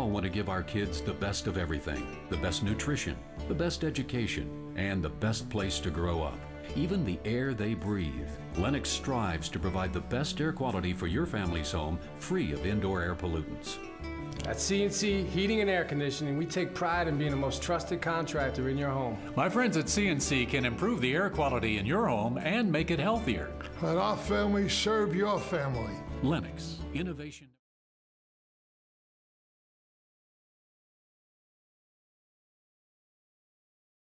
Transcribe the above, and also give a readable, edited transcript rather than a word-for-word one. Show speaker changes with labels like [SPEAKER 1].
[SPEAKER 1] all want to give our kids the best of everything, the best nutrition, the best education, and the best place to grow up. Even the air they breathe. Lennox strives to provide the best air quality for your family's home, free of indoor air pollutants.
[SPEAKER 2] At C&C Heating and Air Conditioning, we take pride in being the most trusted contractor in your home.
[SPEAKER 3] My friends at C&C can improve the air quality in your home and make it healthier.
[SPEAKER 4] Let our family serve your family.
[SPEAKER 1] Lennox, innovation.